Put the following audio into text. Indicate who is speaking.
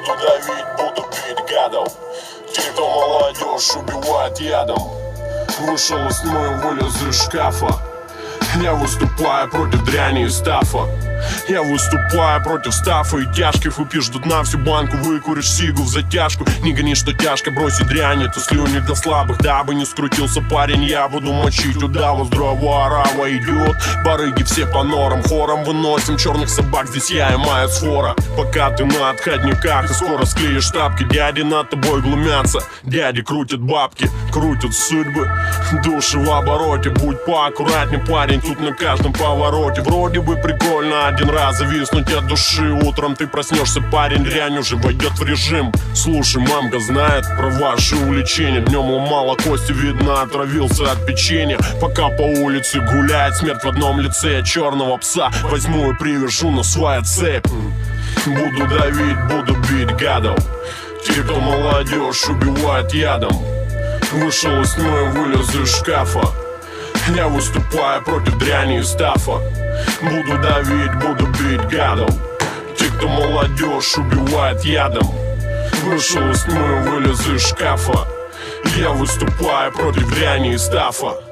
Speaker 1: Буду давить, буду бить гадов. Те, кто молодежь убивает ядом. Вышел из тьмы, вылез из шкафа. Я выступаю против дряни и стафа. Я выступаю против стафа и тяжких. Выпьешь до дна всю банку, выкуришь сигу в затяжку. Не гони, что тяжко, бросить дрянь, это слюни для слабых. Дабы не скрутился парень, я буду мочить удава. Здраво орава идет, барыги все по норам. Хором выносим черных собак, здесь я и моя сфора. Пока ты на отходниках и скоро склеишь тапки. Дяди над тобой глумятся, дяди крутят бабки. Крутят судьбы, души в обороте. Будь поаккуратней, парень, тут на каждом повороте. Вроде бы прикольно один раз зависнуть от души. Утром ты проснешься, парень, дрянь уже войдет в режим. Слушай, мамка знает про ваши увлечения. Днем ломала кости, видно, отравился от печенья. Пока по улице гуляет смерть в одном лице. Я черного пса возьму и привяжу на свою цепь. Буду давить, буду бить гадов. Те, кто молодежь убивает ядом. Вышел из тьмы, вылез из шкафа. Я выступаю против дряни и стафа. Буду давить, буду бить гадов. Те, кто молодежь убивает ядом. Вышел из тьмы, вылез из шкафа. Я выступаю против дряни и стафа.